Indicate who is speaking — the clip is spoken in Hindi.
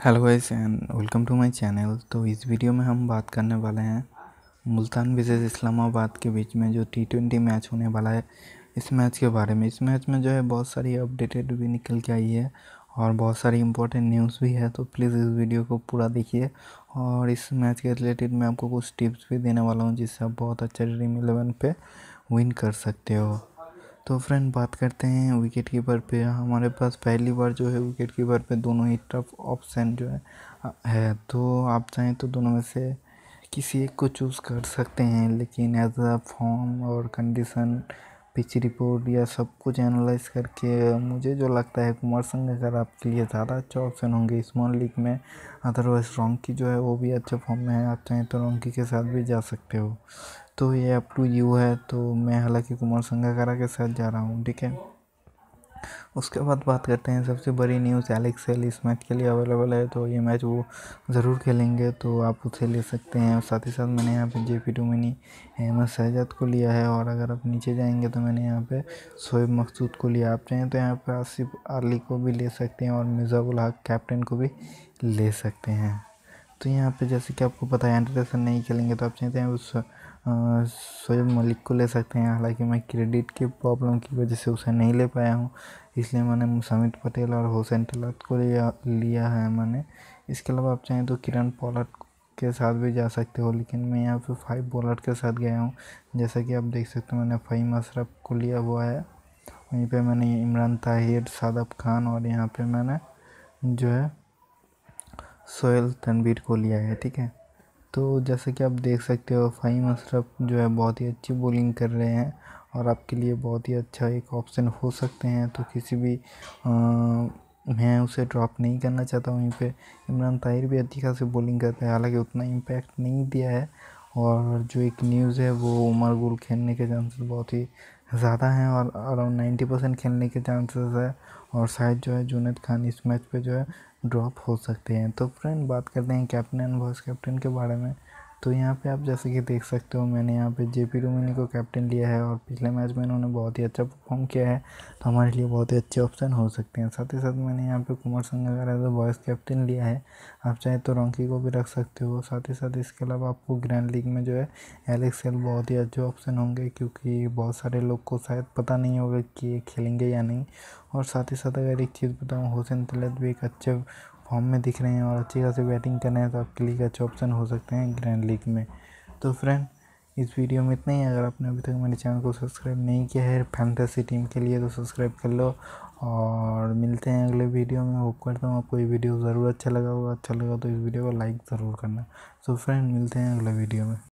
Speaker 1: Hello guys and welcome to my channel. तो इस वीडियो में हम बात करने वाले हैं मुल्तान वर्सेस इस्लामाबाद के बीच में जो T20 मैच होने वाला है इस मैच के बारे में। इस मैच में जो है बहुत सारी अपडेटेड भी निकल के आई है और बहुत सारी इंपॉर्टेंट न्यूज़ भी है। तो प्लीज़ इस वीडियो को पूरा देखिए और इस मैच के रिलेटेड मैं आपको कुछ टिप्स भी देने वाला हूँ जिससे आप बहुत अच्छा ड्रीम 11 पे विन कर सकते हो। तो फ्रेंड बात करते हैं विकेट कीपर पे। हमारे पास पहली बार जो है विकेट कीपर पे दोनों ही टफ ऑप्शन जो है तो आप चाहें तो दोनों में से किसी एक को चूज़ कर सकते हैं, लेकिन एज अ फॉर्म और कंडीशन पिच रिपोर्ट या सब कुछ एनालाइज करके मुझे जो लगता है कुमार संगकारा आपके लिए ज़्यादा अच्छा ऑप्शन होंगे स्मॉल लीग में। अदरवाइज रोंकी जो है वो भी अच्छे फॉर्म में है, आप चाहें तो रोंकी के साथ भी जा सकते हो। तो ये अप टू यू है। तो मैं हालांकि कुमार संगकारा के साथ जा रहा हूँ, ठीक है। उसके बाद बात करते हैं सबसे बड़ी न्यूज़, एलेक्स सेल इस मैच के लिए अवेलेबल है। तो ये मैच वो ज़रूर खेलेंगे तो आप उसे ले सकते हैं। और साथ ही साथ मैंने यहाँ पे JP डुमिनी, अहमद शहजाद को लिया है। और अगर आप नीचे जाएंगे तो मैंने यहाँ पे शोएब मकसूद को लिया। आप चाहें तो यहाँ पे आसिफ अली को भी ले सकते हैं और मिर्ज़ा-उल हक कैप्टन को भी ले सकते हैं। तो यहाँ पे जैसे कि आपको पता है एंडरसन नहीं खेलेंगे तो आप चाहते हैं उस शोएब मलिक को ले सकते हैं। हालांकि मैं क्रेडिट की प्रॉब्लम की वजह से उसे नहीं ले पाया हूँ, इसलिए मैंने समित पटेल और हुसैन तलत को लिया है मैंने। इसके अलावा आप चाहें तो किरण पोलार्ड के साथ भी जा सकते हो, लेकिन मैं यहाँ पे 5 बॉलर के साथ गया हूँ। जैसा कि आप देख सकते हो मैंने फ़हीम अशरफ को लिया हुआ है, वहीं पे मैंने इमरान ताहिर, शादाब खान और यहाँ पे मैंने जो है सोहेल तनवीर को लिया है, ठीक है। तो जैसे कि आप देख सकते हो फ़हीम अशरफ जो है बहुत ही अच्छी बॉलिंग कर रहे हैं और आपके लिए बहुत ही अच्छा एक ऑप्शन हो सकते हैं। तो किसी भी मैं उसे ड्रॉप नहीं करना चाहता। वहीं पे इमरान ताहिर भी अच्छी खासी बॉलिंग करता है, हालांकि उतना इम्पैक्ट नहीं दिया है। और जो एक न्यूज़ है वो उमर गुल खेलने के चांसेस बहुत ही ज़्यादा हैं और अराउंड 90% खेलने के चांसेस है। और शायद जो है जुनैद खान इस मैच पे जो है ड्रॉप हो सकते हैं। तो फ्रेंड बात करते हैं कैप्टन एंड वाइस कैप्टन के बारे में। तो यहाँ पे आप जैसे कि देख सकते हो मैंने यहाँ पे JP डुमिनी को कैप्टन लिया है और पिछले मैच में इन्होंने बहुत ही अच्छा परफॉर्म किया है, तो हमारे लिए बहुत ही अच्छे ऑप्शन हो सकते हैं। साथ ही साथ मैंने यहाँ पे Kumar Sangakkara as a vice captain लिया है, आप चाहे तो रोंकी को भी रख सकते हो। साथ ही साथ इसके अलावा आपको ग्रैंड लीग में जो है एलेक्स सेल बहुत ही अच्छे ऑप्शन होंगे, क्योंकि बहुत सारे लोग को शायद पता नहीं होगा कि ये खेलेंगे या नहीं। और साथ ही साथ अगर एक चीज़ बताऊँ, हुसैन तलत भी एक अच्छे फॉर्म में दिख रहे हैं और अच्छी खासी बैटिंग कर रहे हैं, तो आपके लिए अच्छे ऑप्शन हो सकते हैं ग्रैंड लीग में। तो फ्रेंड इस वीडियो में इतना ही। अगर आपने अभी तक मेरे चैनल को सब्सक्राइब नहीं किया है फैंटेसी टीम के लिए तो सब्सक्राइब कर लो और मिलते हैं अगले वीडियो में। होप करता हूँ आपको ये वीडियो ज़रूर अच्छा लगा होगा। अच्छा लगा तो इस वीडियो को लाइक ज़रूर करना। सो फ्रेंड मिलते हैं अगले वीडियो में।